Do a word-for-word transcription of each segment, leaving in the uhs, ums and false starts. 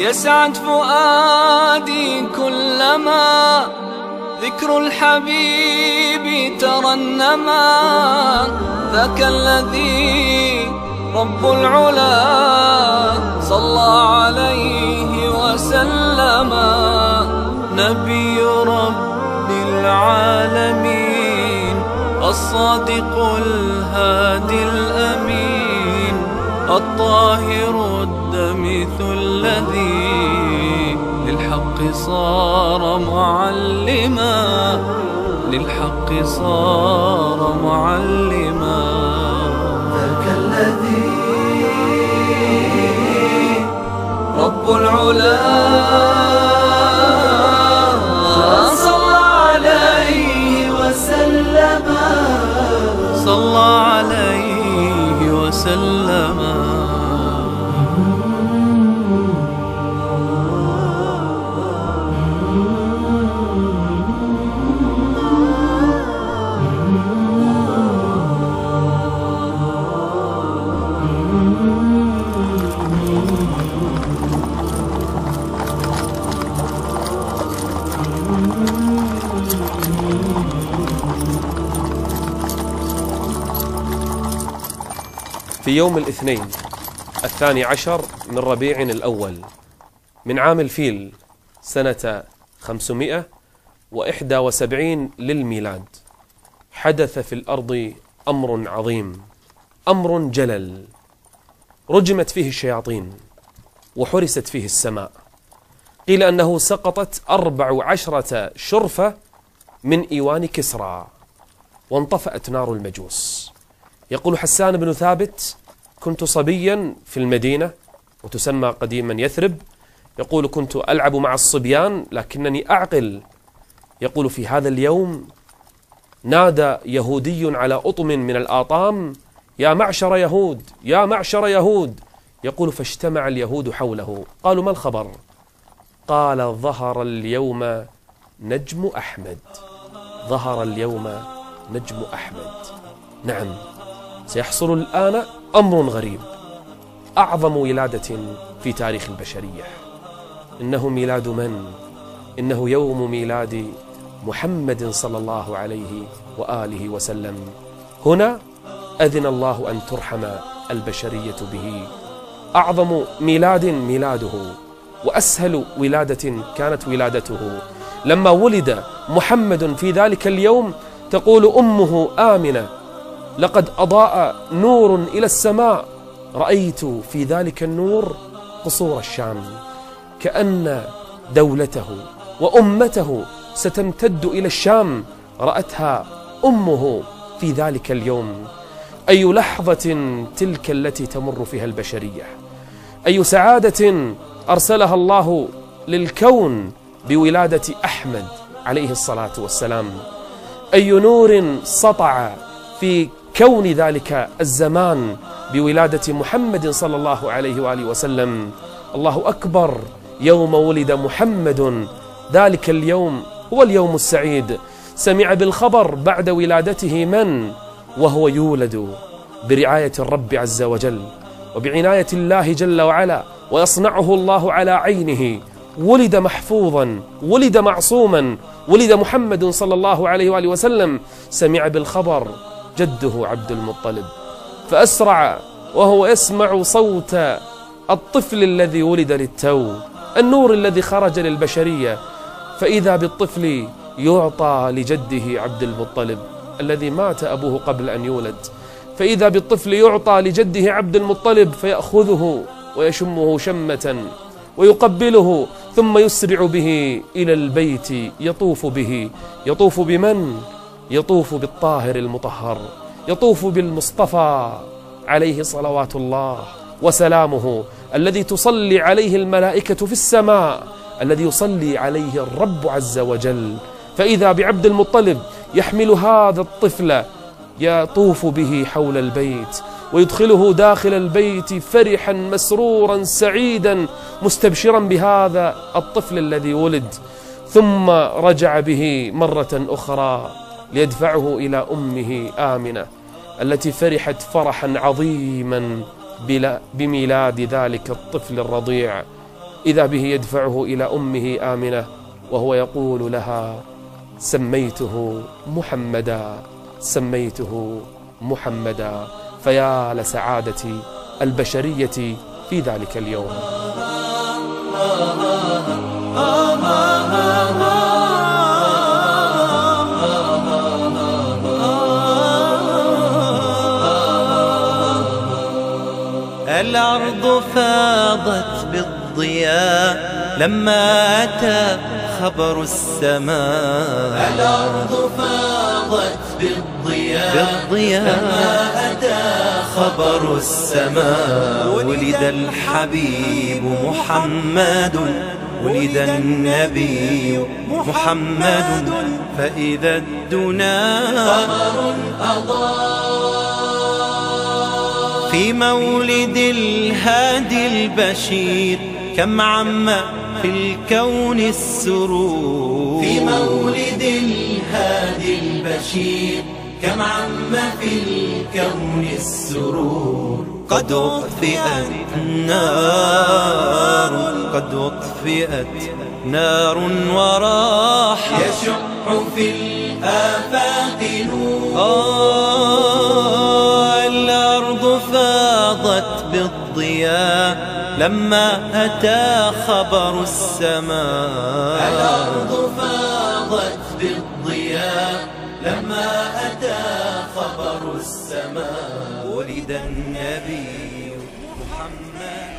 يسعد فؤادي كلما ذكر الحبيب ترنما. ذاك الذي رب العلا صلى عليه وسلم. نبي رب العالمين الصادق الهادي الأمين الطاهر الدمث الذي للحق صار معلما للحق صار معلما. ذاك الذي رب العلا صلى عليه وسلم صلى عليه وسلم. في يوم الاثنين الثاني عشر من ربيع الأول من عام الفيل سنة خمسمائة وإحدى وسبعين للميلاد حدث في الأرض أمر عظيم، أمر جلل، رجمت فيه الشياطين وحرست فيه السماء. قيل أنه سقطت أربع عشرة شرفة من إيوان كسرى وانطفأت نار المجوس. يقول حسان بن ثابت: كنت صبيا في المدينة وتسمى قديما يثرب. يقول: كنت ألعب مع الصبيان لكنني أعقل. يقول: في هذا اليوم نادى يهودي على أطم من الآطام: يا معشر يهود، يا معشر يهود. يقول: فاجتمع اليهود حوله. قالوا: ما الخبر؟ قال: ظهر اليوم نجم أحمد، ظهر اليوم نجم أحمد. نعم، سيحصل الآن أمر غريب، أعظم ولادة في تاريخ البشرية. إنه ميلاد من؟ إنه يوم ميلاد محمد صلى الله عليه وآله وسلم. هنا أذن الله أن ترحم البشرية به. أعظم ميلاد ميلاده، وأسهل ولادة كانت ولادته. لما ولد محمد في ذلك اليوم تقول أمه آمنة: لقد أضاء نور إلى السماء، رأيت في ذلك النور قصور الشام، كأن دولته وأمته ستمتد إلى الشام. رأتها أمه في ذلك اليوم. أي لحظة تلك التي تمر فيها البشرية، أي سعادة أرسلها الله للكون بولادة أحمد عليه الصلاة والسلام. أي نور سطع في كون ذلك الزمان بولادة محمد صلى الله عليه وآله وسلم. الله أكبر، يوم ولد محمد ذلك اليوم هو اليوم السعيد. سمع بالخبر بعد ولادته من؟ وهو يولد برعاية الرب عز وجل وبعناية الله جل وعلا، ويصنعه الله على عينه. ولد محفوظا، ولد معصوما، ولد محمد صلى الله عليه وآله وسلم. سمع بالخبر جده عبد المطلب، فأسرع وهو يسمع صوت الطفل الذي ولد للتو، النور الذي خرج للبشرية، فإذا بالطفل يعطى لجده عبد المطلب الذي مات أبوه قبل أن يولد. فإذا بالطفل يعطى لجده عبد المطلب فيأخذه ويشمه شمة ويقبله، ثم يسرع به إلى البيت يطوف به. يطوف بمن؟ يطوف بالطاهر المطهر، يطوف بالمصطفى عليه صلوات الله وسلامه، الذي تصلي عليه الملائكة في السماء، الذي يصلي عليه الرب عز وجل. فإذا بعبد المطلب يحمل هذا الطفل يطوف به حول البيت ويدخله داخل البيت فرحا مسرورا سعيدا مستبشرا بهذا الطفل الذي ولد. ثم رجع به مرة أخرى ليدفعه إلى أمه آمنة التي فرحت فرحا عظيما بميلاد ذلك الطفل الرضيع. إذا به يدفعه إلى أمه آمنة وهو يقول لها: سميته محمدا، سميته محمدا. فيا لسعادة البشرية في ذلك اليوم. الأرض فاضت بالضياء لما أتى خبر السماء. الأرض فاضت بالضياء, بالضياء لما أتى خبر السماء. ولد الحبيب محمد، ولد النبي محمد، فإذا الدنا قمر أضاء في مولد الهادي البشير. كم عم في الكون السرور، في مولد الهادي البشير. كم عم في الكون السرور. قد أطفئت نار، قد أطفئت نار وراح يشع في الآفاق نور. آه الأرض فاضت بالضياء لما أتى خبر السماء. الأرض فاضت بالضياء لما أتى خبر السماء. ولد النبي محمد.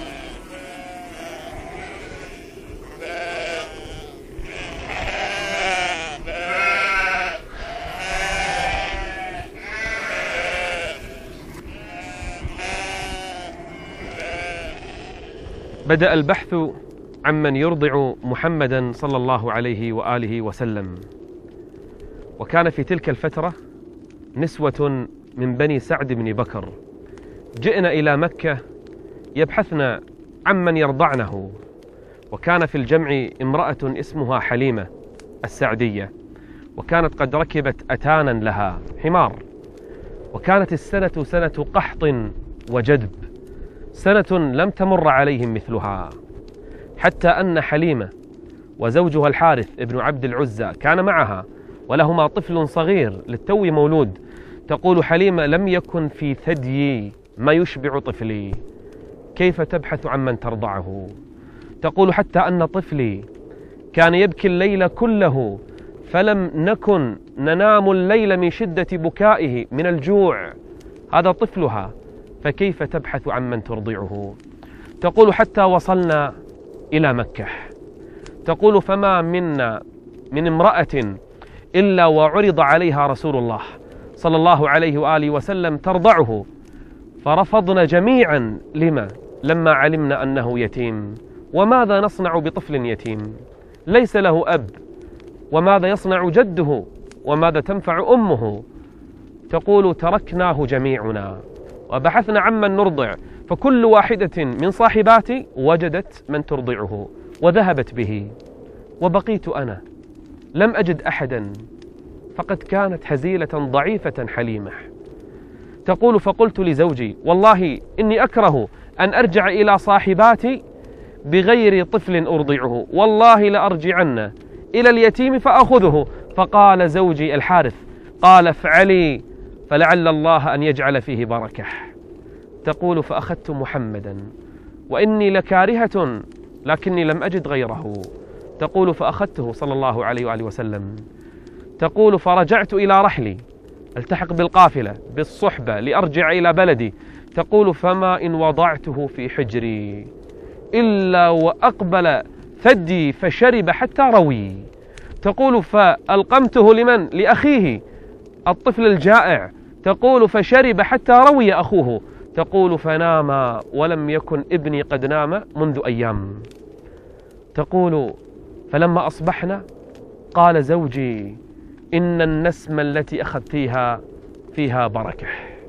بدأ البحث عمن يرضع محمدا صلى الله عليه وآله وسلم. وكان في تلك الفترة نسوة من بني سعد بن بكر جئن إلى مكة يبحثن عمن يرضعنه. وكان في الجمع امرأة اسمها حليمة السعدية، وكانت قد ركبت أتانا لها حمار. وكانت السنة سنة قحط وجدب، سنة لم تمر عليهم مثلها، حتى أن حليمة وزوجها الحارث ابن عبد العزى كان معها، ولهما طفل صغير للتو مولود. تقول حليمة: لم يكن في ثديي ما يشبع طفلي، كيف تبحث عن من ترضعه؟ تقول: حتى أن طفلي كان يبكي الليل كله، فلم نكن ننام الليل من شدة بكائه من الجوع. هذا طفلها، فكيف تبحث عن من ترضعه؟ تقول: حتى وصلنا إلى مكة. تقول: فما منا من امرأة إلا وعرض عليها رسول الله صلى الله عليه وآله وسلم ترضعه، فرفضنا جميعا. لما؟ لما علمنا أنه يتيم. وماذا نصنع بطفل يتيم ليس له أب؟ وماذا يصنع جده؟ وماذا تنفع أمه؟ تقول: تركناه جميعنا وبحثنا عمن نرضع، فكل واحدة من صاحباتي وجدت من ترضعه وذهبت به، وبقيت أنا لم أجد أحدا. فقد كانت هزيلة ضعيفة حليمة. تقول: فقلت لزوجي: والله إني أكره أن أرجع إلى صاحباتي بغير طفل أرضعه، والله لأرجعن إلى اليتيم فأخذه. فقال زوجي الحارث: قال: افعلي فلعل الله أن يجعل فيه بركة. تقول: فأخذت محمدا وإني لكارهة لكني لم أجد غيره. تقول: فأخذته صلى الله عليه وآله وسلم. تقول: فرجعت إلى رحلي التحق بالقافلة بالصحبة لأرجع إلى بلدي. تقول: فما إن وضعته في حجري إلا وأقبل ثدي فشرب حتى روي. تقول: فألقمته لمن؟ لأخيه الطفل الجائع. تقول: فشرب حتى روي أخوه. تقول: فنام ولم يكن ابني قد نام منذ أيام. تقول: فلما أصبحنا قال زوجي: إن النسمة التي أخذتيها فيها بركة.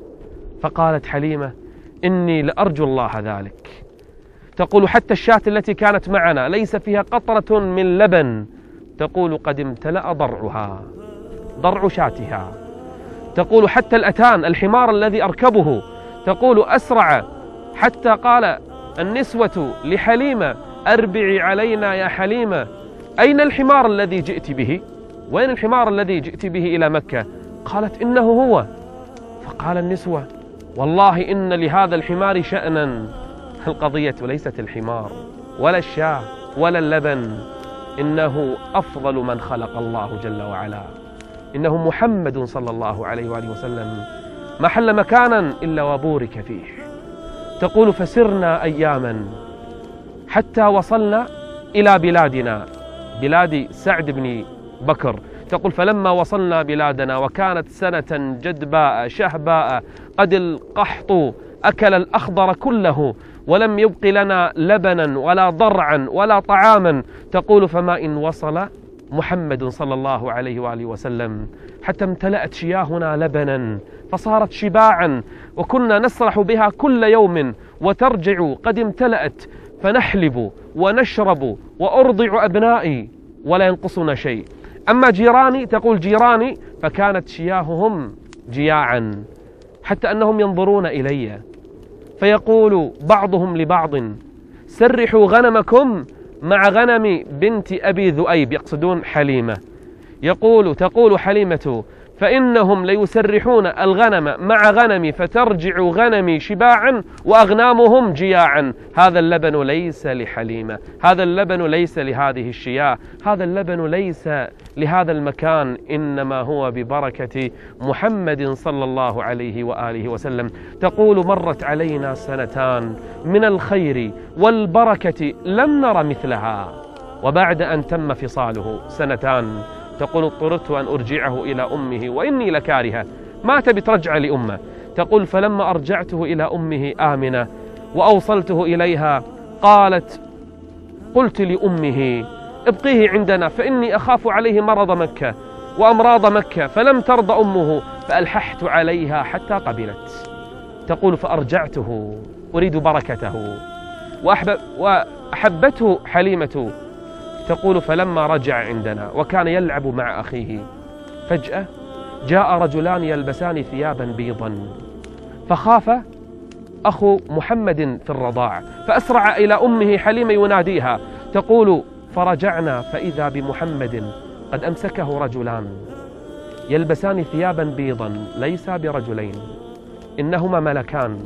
فقالت حليمة: إني لأرجو الله ذلك. تقول: حتى الشاة التي كانت معنا ليس فيها قطرة من لبن. تقول: قد امتلأ ضرعها، ضرع شاتها. تقول: حتى الأتان الحمار الذي أركبه، تقول: أسرع، حتى قال النسوة لحليمة: أربعي علينا يا حليمة، أين الحمار الذي جئت به؟ وين الحمار الذي جئت به إلى مكة؟ قالت إنه هو. فقال النسوة والله إن لهذا الحمار شأنا. القضية ليست الحمار ولا الشاة ولا اللبن، إنه أفضل من خلق الله جل وعلا، إنه محمد صلى الله عليه وآله وسلم، ما حل مكانا إلا وبورك فيه. تقول فسرنا أياما حتى وصلنا إلى بلادنا، بلاد سعد بن بكر. تقول فلما وصلنا بلادنا وكانت سنة جدباء شهباء قد القحط أكل الأخضر كله ولم يبق لنا لبنا ولا ضرعا ولا طعاما. تقول فما إن وصل محمد صلى الله عليه وآله وسلم حتى امتلأت شياهنا لبنا فصارت شباعا، وكنا نسرح بها كل يوم وترجع قد امتلأت، فنحلب ونشرب وأرضع أبنائي ولا ينقصنا شيء. أما جيراني، تقول جيراني فكانت شياههم جياعا حتى أنهم ينظرون إلي فيقول بعضهم لبعض سرحوا غنمكم مع غنم بنت أبي ذؤيب، يقصدون حليمة. يقول تقول حليمة فإنهم ليسرحون الغنم مع غنمي فترجع غنمي شباعا وأغنامهم جياعا. هذا اللبن ليس لحليمة، هذا اللبن ليس لهذه الشياه، هذا اللبن ليس لهذا المكان، إنما هو ببركة محمد صلى الله عليه وآله وسلم. تقول مرت علينا سنتان من الخير والبركة لم نر مثلها، وبعد أن تم فصاله سنتان تقول اضطررت أن أرجعه إلى أمه وإني لكارهة، ما تبي ترجع لأمه. تقول فلما أرجعته إلى أمه آمنة وأوصلته إليها قالت قلت لأمه ابقيه عندنا فإني أخاف عليه مرض مكة وأمراض مكة، فلم ترضى أمه فألححت عليها حتى قبلت. تقول فأرجعته أريد بركته وأحب وأحبته حليمة. تقول فلما رجع عندنا وكان يلعب مع أخيه فجأة جاء رجلان يلبسان ثيابا بيضا، فخاف أخو محمد في الرضاع فأسرع إلى أمه حليمة يناديها. تقول فرجعنا فإذا بمحمد قد أمسكه رجلان يلبسان ثيابا بيضا ليس برجلين إنهما ملكان.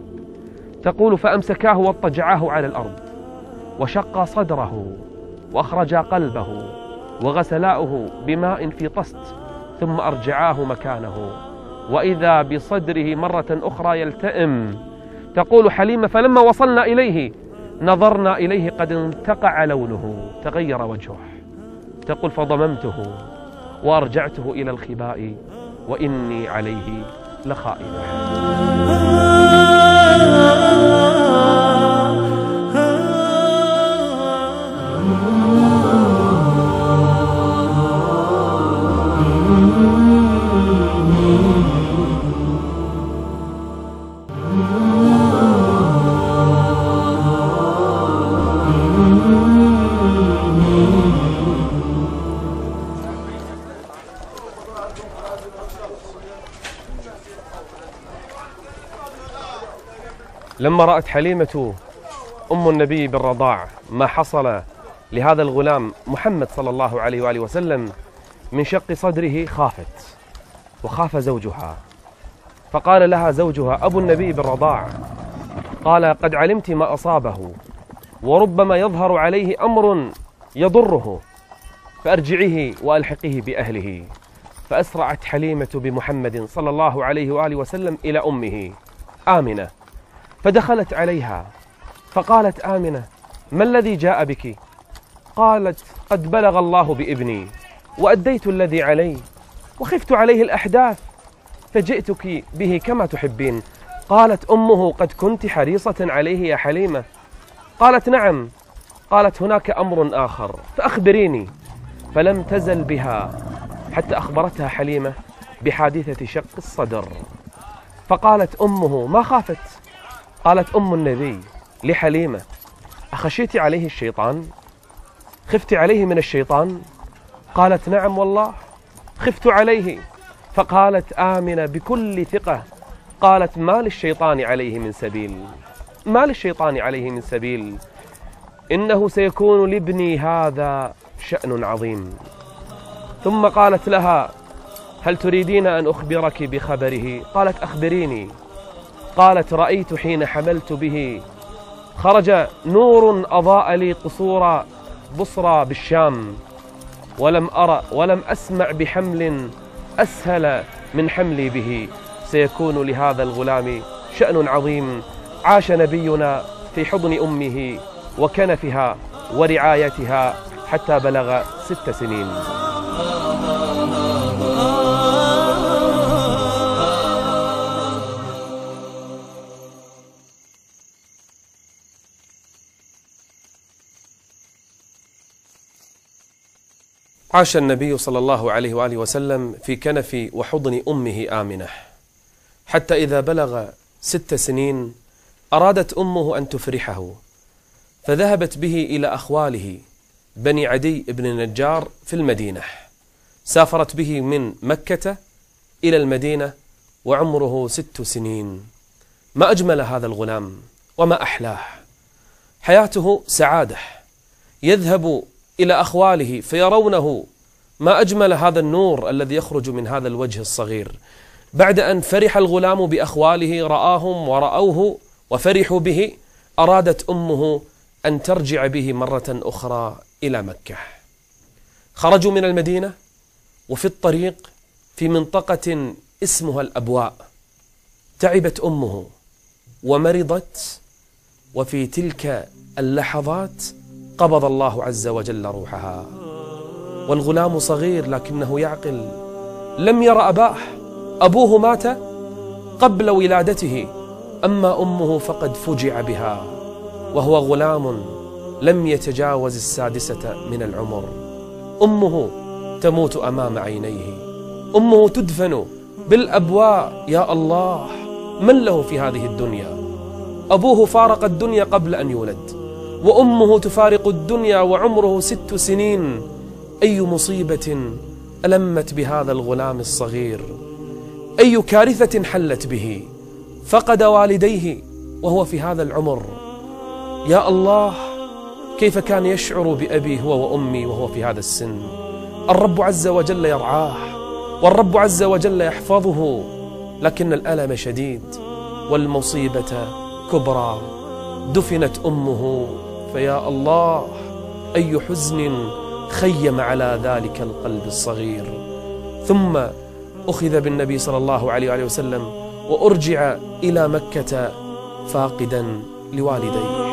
تقول فأمسكاه واضطجعاه على الأرض وشق صدره وأخرجا قلبه وغسلاؤه بماء في طست ثم أرجعاه مكانه، وإذا بصدره مرة أخرى يلتئم. تقول حليمة فلما وصلنا إليه نظرنا إليه قد انتقع لونه تغير وجهه. تقول فضممته وأرجعته إلى الخباء وإني عليه لخائفة. لما رأت حليمة أم النبي بالرضاع ما حصل لهذا الغلام محمد صلى الله عليه وآله وسلم من شق صدره خافت، وخاف زوجها، فقال لها زوجها أبو النبي بالرضاع قال قد علمت ما أصابه وربما يظهر عليه أمر يضره فأرجعيه وألحقيه بأهله. فأسرعت حليمة بمحمد صلى الله عليه وآله وسلم إلى أمه آمنة، فدخلت عليها فقالت آمنة ما الذي جاء بك؟ قالت قد بلغ الله بابني وأديت الذي علي وخفت عليه الأحداث فجئتك به كما تحبين. قالت أمه قد كنت حريصة عليه يا حليمة؟ قالت نعم. قالت هناك أمر آخر فأخبريني. فلم تزل بها حتى أخبرتها حليمة بحادثة شق الصدر. فقالت أمه ما خافت؟ قالت أم النبي لحليمة أخشيت عليه الشيطان؟ خفت عليه من الشيطان؟ قالت نعم والله خفت عليه. فقالت آمنة بكل ثقة قالت ما للشيطان عليه من سبيل، ما للشيطان عليه من سبيل. إنه سيكون لابني هذا شأن عظيم. ثم قالت لها: هل تريدين أن أخبرك بخبره؟ قالت: أخبريني. قالت: رأيت حين حملت به خرج نور أضاء لي قصور بصرى بالشام، ولم أرى ولم أسمع بحمل أسهل من حملي به. سيكون لهذا الغلام شأن عظيم. عاش نبينا في حضن أمه وكنفها ورعايتها حتى بلغ ست سنين. عاش النبي صلى الله عليه وآله وسلم في كنف وحضن أمه آمنة حتى إذا بلغ ست سنين أرادت أمه أن تفرحه، فذهبت به إلى أخواله بني عدي بن النجار في المدينة. سافرت به من مكة إلى المدينة وعمره ست سنين. ما أجمل هذا الغلام وما أحلاه، حياته سعادة. يذهب إلى أخواله فيرونه. ما أجمل هذا النور الذي يخرج من هذا الوجه الصغير. بعد أن فرح الغلام بأخواله، رآهم ورأوه وفرحوا به، أرادت أمه أن ترجع به مرة أخرى إلى مكة. خرجوا من المدينة، وفي الطريق في منطقة اسمها الأبواء تعبت أمه ومرضت، وفي تلك اللحظات قبض الله عز وجل روحها. والغلام صغير لكنه يعقل، لم ير أباه، أبوه مات قبل ولادته، أما أمه فقد فجع بها وهو غلام لم يتجاوز السادسة من العمر. أمه تموت أمام عينيه، أمه تدفن بالأبواء. يا الله، من له في هذه الدنيا؟ أبوه فارق الدنيا قبل أن يولد، وأمه تفارق الدنيا وعمره ست سنين. أي مصيبة ألمت بهذا الغلام الصغير، أي كارثة حلت به. فقد والديه وهو في هذا العمر. يا الله، كيف كان يشعر بأبي هو وأمي وهو في هذا السن. الرب عز وجل يرعاه، والرب عز وجل يحفظه، لكن الألم شديد والمصيبة كبرى. دفنت أمه، فيا الله أي حزن خيم على ذلك القلب الصغير. ثم أخذ بالنبي صلى الله عليه وآله وسلم وأرجع إلى مكة فاقدا لوالديه.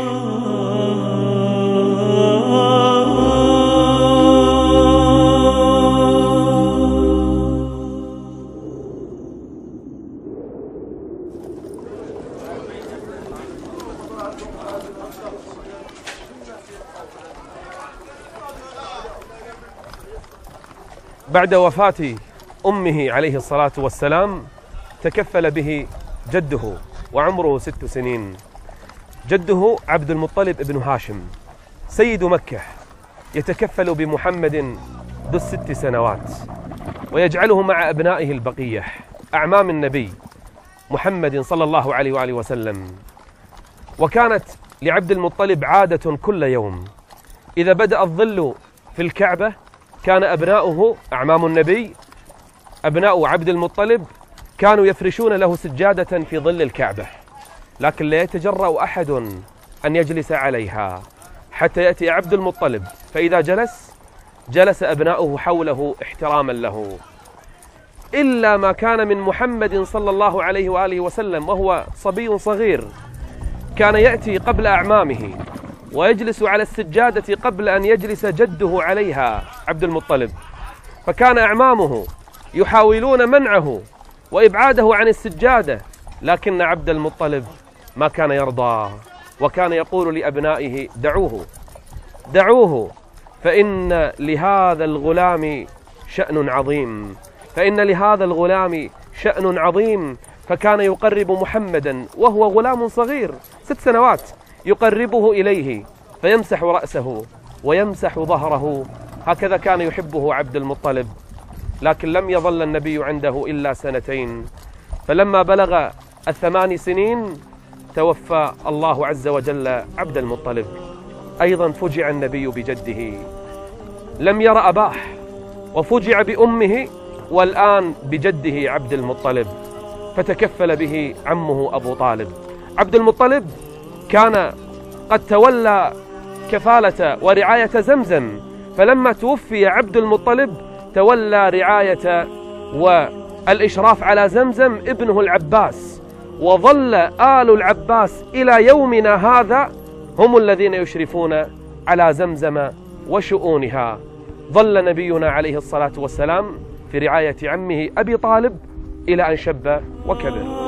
بعد وفاة أمه عليه الصلاة والسلام تكفل به جده وعمره ست سنين. جده عبد المطلب بن هاشم سيد مكة، يتكفل بمحمد ذو الست سنوات ويجعله مع أبنائه البقية أعمام النبي محمد صلى الله عليه وآله وسلم. وكانت لعبد المطلب عادة كل يوم إذا بدأ الظل في الكعبة كان أبناؤه أعمام النبي أبناء عبد المطلب كانوا يفرشون له سجادة في ظل الكعبة، لكن لا يتجرأ أحد أن يجلس عليها حتى يأتي عبد المطلب، فإذا جلس جلس أبناؤه حوله احتراما له، إلا ما كان من محمد صلى الله عليه وآله وسلم وهو صبي صغير. كان يأتي قبل أعمامه ويجلس على السجادة قبل أن يجلس جده عليها عبد المطلب، فكان أعمامه يحاولون منعه وإبعاده عن السجادة، لكن عبد المطلب ما كان يرضى، وكان يقول لأبنائه: دعوه دعوه فإن لهذا الغلام شأن عظيم، فإن لهذا الغلام شأن عظيم. فكان يقرب محمدا وهو غلام صغير ست سنوات، يقربه إليه فيمسح رأسه ويمسح ظهره، هكذا كان يحبه عبد المطلب. لكن لم يظل النبي عنده إلا سنتين، فلما بلغ الثمان سنين توفى الله عز وجل عبد المطلب. أيضا فجع النبي بجده، لم ير أباه وفجع بأمه، والآن بجده عبد المطلب، فتكفل به عمه أبو طالب. عبد المطلب كان قد تولى كفالة ورعاية زمزم، فلما توفي عبد المطلب تولى رعاية والإشراف على زمزم ابنه العباس، وظل آل العباس إلى يومنا هذا هم الذين يشرفون على زمزم وشؤونها. ظل نبينا عليه الصلاة والسلام في رعاية عمه أبي طالب إلى أن شب وكبر.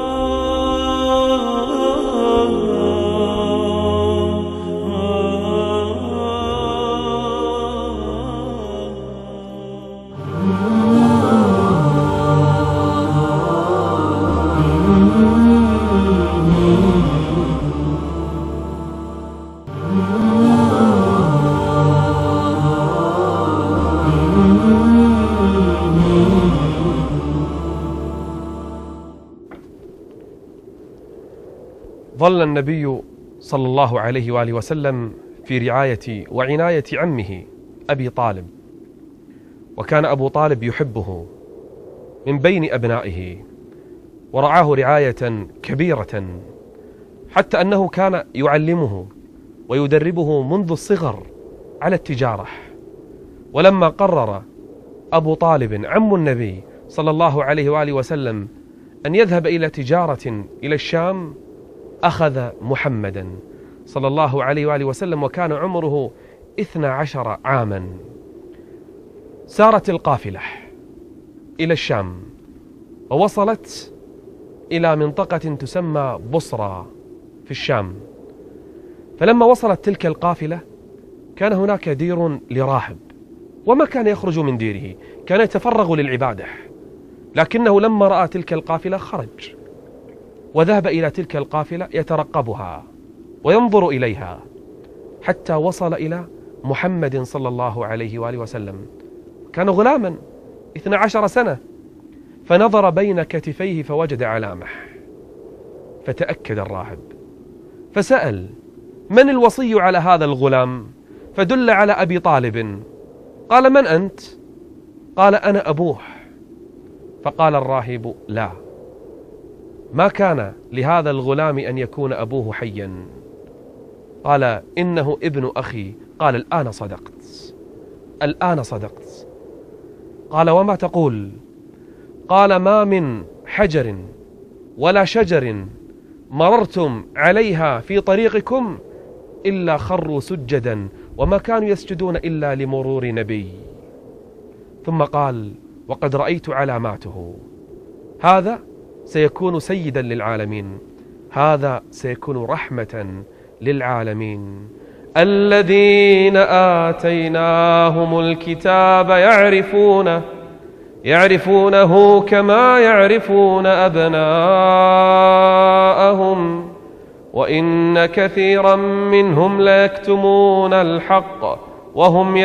ظل النبي صلى الله عليه وآله وسلم في رعاية وعناية عمه أبي طالب، وكان أبو طالب يحبه من بين أبنائه ورعاه رعاية كبيرة، حتى أنه كان يعلمه ويدربه منذ الصغر على التجارة. ولما قرر أبو طالب عم النبي صلى الله عليه وآله وسلم أن يذهب إلى تجارة إلى الشام، أخذ محمدا صلى الله عليه وآله وسلم وكان عمره اثنا عشر عاما. سارت القافلة إلى الشام ووصلت إلى منطقة تسمى بصرى في الشام. فلما وصلت تلك القافلة كان هناك دير لراهب، وما كان يخرج من ديره، كان يتفرغ للعبادة، لكنه لما رأى تلك القافلة خرج وذهب إلى تلك القافلة يترقبها وينظر إليها، حتى وصل إلى محمد صلى الله عليه وآله وسلم. كان غلاما اثنا عشر سنة، فنظر بين كتفيه فوجد علامة، فتأكد الراهب فسأل: من الوصي على هذا الغلام؟ فدل على أبي طالب. قال: من أنت؟ قال: أنا أبوه. فقال الراهب: لا، ما كان لهذا الغلام أن يكون أبوه حيا. قال: إنه ابن أخي. قال: الآن صدقت، الآن صدقت. قال: وما تقول؟ قال: ما من حجر ولا شجر مررتم عليها في طريقكم إلا خروا سجدا، وما كانوا يسجدون إلا لمرور نبي. ثم قال: وقد رأيت علاماته، هذا سيكون سيدا للعالمين، هذا سيكون رحمة للعالمين. الذين آتيناهم الكتاب يعرفونه يعرفونه كما يعرفون أبناءهم، وإن كثيرا منهم ليكتمون الحق وهم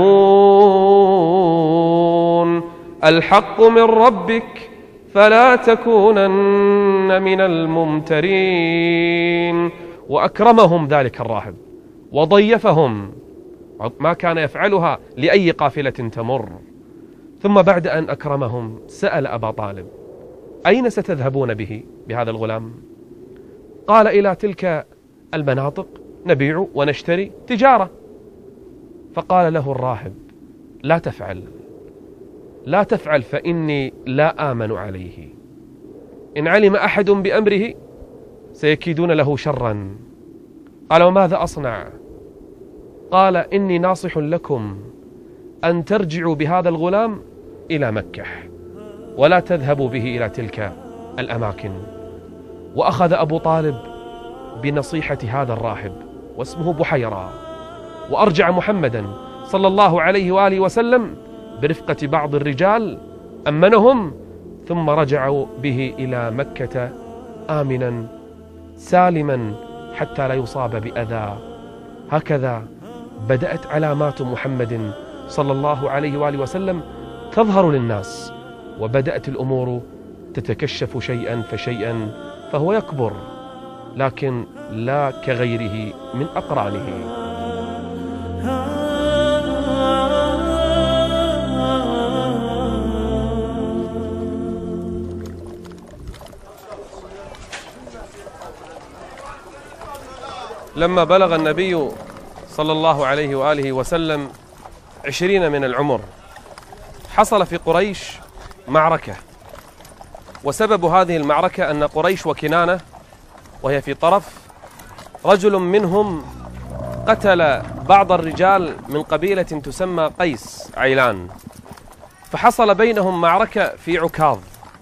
يعلمون. الحق من ربك فلا تكونن من الممترين. وأكرمهم ذلك الراهب وضيفهم، ما كان يفعلها لأي قافلة تمر. ثم بعد أن أكرمهم سأل أبا طالب: أين ستذهبون به بهذا الغلام؟ قال: إلى تلك المناطق نبيع ونشتري تجارة. فقال له الراهب: لا تفعل، لا تفعل، فإني لا آمن عليه، إن علم أحد بأمره سيكيدون له شرا. قال: وماذا أصنع؟ قال: إني ناصح لكم أن ترجعوا بهذا الغلام إلى مكة ولا تذهبوا به إلى تلك الأماكن. وأخذ أبو طالب بنصيحة هذا الراهب واسمه بحيرة، وأرجع محمدا صلى الله عليه وآله وسلم برفقة بعض الرجال، أمنهم، ثم رجعوا به إلى مكة آمنا سالما حتى لا يصاب بأذى. هكذا بدأت علامات محمد صلى الله عليه وآله وسلم تظهر للناس، وبدأت الأمور تتكشف شيئا فشيئا، فهو يكبر لكن لا كغيره من أقرانه. لما بلغ النبي صلى الله عليه وآله وسلم عشرين من العمر حصل في قريش معركة، وسبب هذه المعركة أن قريش وكنانة وهي في طرف، رجل منهم قتل بعض الرجال من قبيلة تسمى قيس عيلان، فحصل بينهم معركة في عكاظ،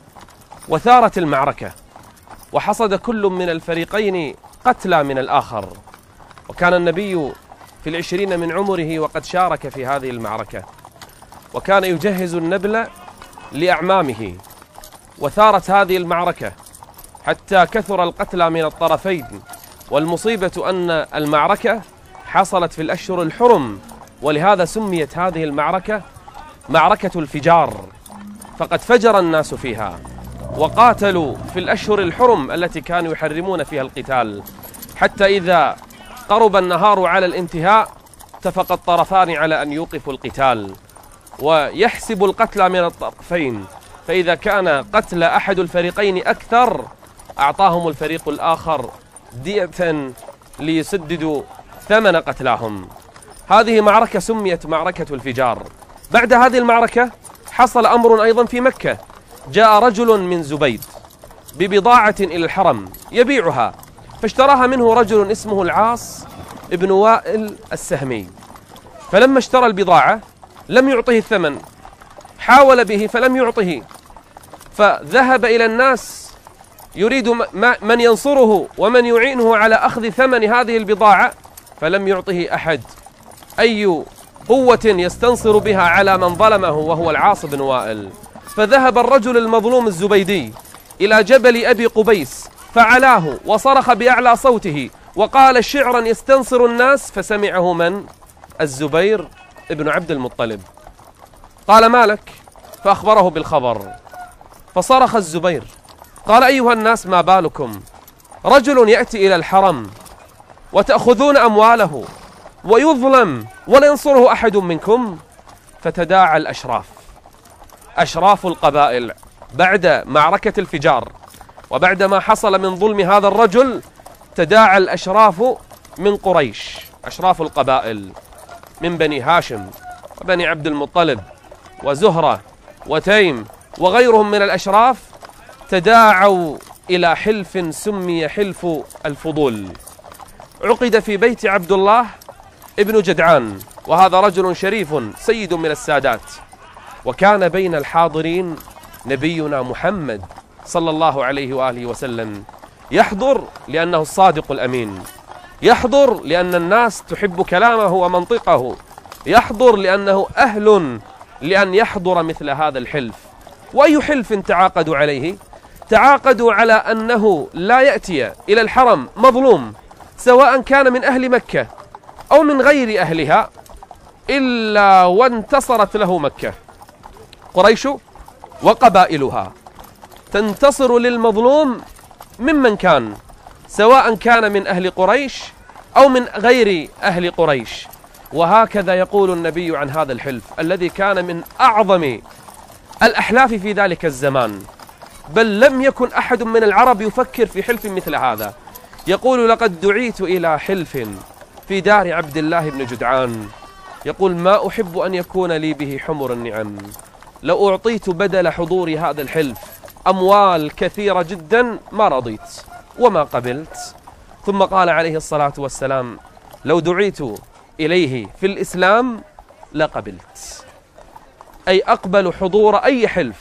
وثارت المعركة وحصد كل من الفريقين قتلى من الآخر، وكان النبي في العشرين من عمره وقد شارك في هذه المعركة، وكان يجهز النبل لأعمامه، وثارت هذه المعركة حتى كثر القتلى من الطرفين، والمصيبة أن المعركة حصلت في الأشهر الحرم، ولهذا سميت هذه المعركة معركة الفجار، فقد فجر الناس فيها وقاتلوا في الأشهر الحرم التي كانوا يحرمون فيها القتال، حتى إذا قرب النهار على الانتهاء اتفق الطرفان على أن يوقفوا القتال ويحسب القتلى من الطرفين، فإذا كان قتل أحد الفريقين أكثر أعطاهم الفريق الآخر دية ليسددوا ثمن قتلاهم. هذه معركة سميت معركة الفجار. بعد هذه المعركة حصل أمر أيضا في مكة، جاء رجل من زبيد ببضاعة إلى الحرم يبيعها، فاشتراها منه رجل اسمه العاص ابن وائل السهمي، فلما اشترى البضاعة لم يعطه الثمن، حاول به فلم يعطه، فذهب إلى الناس يريد من ينصره ومن يعينه على أخذ ثمن هذه البضاعة، فلم يعطه أحد أي قوة يستنصر بها على من ظلمه وهو العاص بن وائل. فذهب الرجل المظلوم الزبيدي إلى جبل أبي قبيس فعلاه وصرخ بأعلى صوته وقال شعرا يستنصر الناس، فسمعه من؟ الزبير ابن عبد المطلب. قال ما لك؟ فأخبره بالخبر، فصرخ الزبير قال أيها الناس ما بالكم، رجل يأتي إلى الحرم وتأخذون أمواله ويظلم ولا ينصره أحد منكم؟ فتداعى الأشراف، أشراف القبائل بعد معركة الفجار وبعد ما حصل من ظلم هذا الرجل، تداعى الأشراف من قريش، أشراف القبائل من بني هاشم وبني عبد المطلب وزهرة وتيم وغيرهم من الأشراف، تداعوا إلى حلف سمي حلف الفضول، عقد في بيت عبد الله ابن جدعان، وهذا رجل شريف سيد من السادات، وكان بين الحاضرين نبينا محمد صلى الله عليه وآله وسلم، يحضر لأنه الصادق الأمين، يحضر لأن الناس تحب كلامه ومنطقه، يحضر لأنه أهل لأن يحضر مثل هذا الحلف. وأي حلف تعاقدوا عليه؟ تعاقدوا على أنه لا يأتي إلى الحرم مظلوم سواء كان من أهل مكة أو من غير أهلها إلا وانتصرت له مكة. قريش وقبائلها تنتصر للمظلوم ممن كان، سواء كان من أهل قريش أو من غير أهل قريش. وهكذا يقول النبي عن هذا الحلف الذي كان من أعظم الأحلاف في ذلك الزمان، بل لم يكن أحد من العرب يفكر في حلف مثل هذا. يقول لقد دعيت إلى حلف في دار عبد الله بن جدعان، يقول ما أحب أن يكون لي به حمر النعم، لو أعطيت بدل حضور هذا الحلف أموال كثيرة جدا ما رضيت وما قبلت. ثم قال عليه الصلاة والسلام لو دعيت إليه في الإسلام لقبلت، أي أقبل حضور أي حلف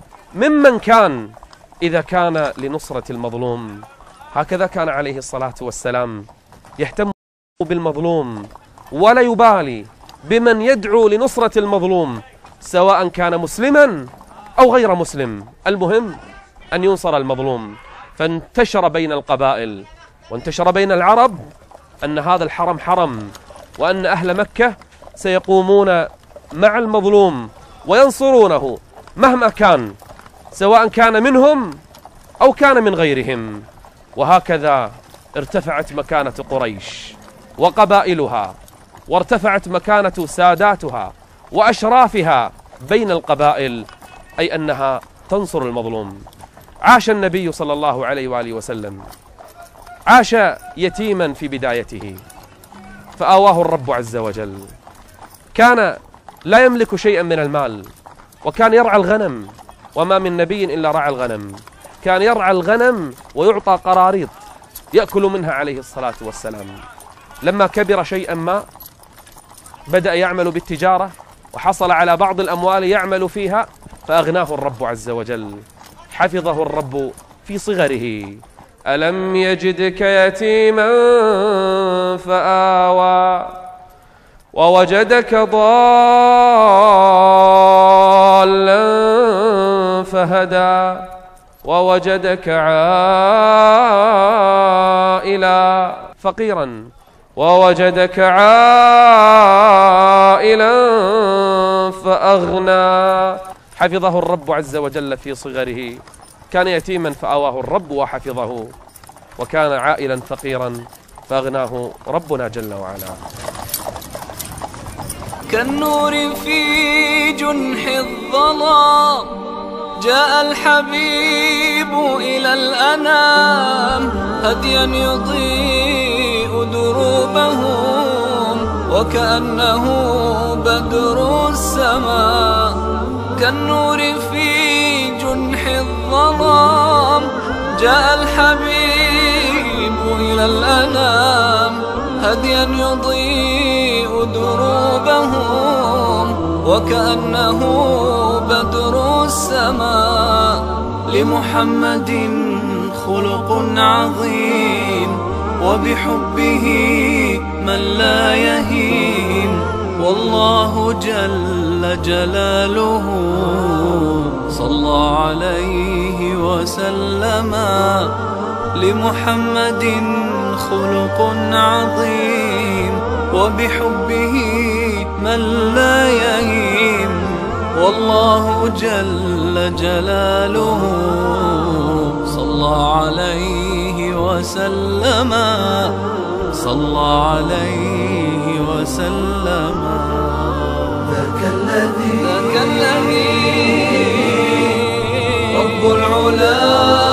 ممن كان إذا كان لنصرة المظلوم. هكذا كان عليه الصلاة والسلام يهتم بالمظلوم ولا يبالي بمن يدعو لنصرة المظلوم سواء كان مسلما أو غير مسلم، المهم أن ينصر المظلوم. فانتشر بين القبائل وانتشر بين العرب أن هذا الحرم حرم، وأن أهل مكة سيقومون مع المظلوم وينصرونه مهما كان، سواء كان منهم أو كان من غيرهم. وهكذا ارتفعت مكانة قريش وقبائلها، وارتفعت مكانة ساداتها وأشرافها بين القبائل، أي أنها تنصر المظلوم. عاش النبي صلى الله عليه وآله وسلم عاش يتيما في بدايته فآواه الرب عز وجل. كان لا يملك شيئا من المال، وكان يرعى الغنم، وما من نبي إلا رعى الغنم. كان يرعى الغنم ويعطى قراريط يأكل منها عليه الصلاة والسلام. لما كبر شيئا ما بدأ يعمل بالتجارة، وحصل على بعض الأموال يعمل فيها، فأغناه الرب عز وجل، حفظه الرب في صغره. ألم يجدك يتيما فآوى ووجدك ضالا فهدى ووجدك عائلا فقيرا ووجدك عائلا فأغنى. حفظه الرب عز وجل في صغره. كان يتيما فآواه الرب وحفظه، وكان عائلا فقيرا فأغناه ربنا جل وعلا. كالنور في جنح الظلام جاء الحبيب إلى الأنام، هديا يضيء دروبهم وكأنه بدر السماء. كالنور في جنح الظلام جاء الحبيب إلى الأنام، هديا يضيء دروبهم وكأنه بدر السماء. لمحمد خلق عظيم وبحبه من لا يهين، والله جل جلاله صلى عليه وسلم. لمحمد خلق عظيم وبحبه من لا يهين، والله جل جلاله صلى عليه وسلم. صلى عليه وسلم. ذاك الذي ذاك الذي رب العلا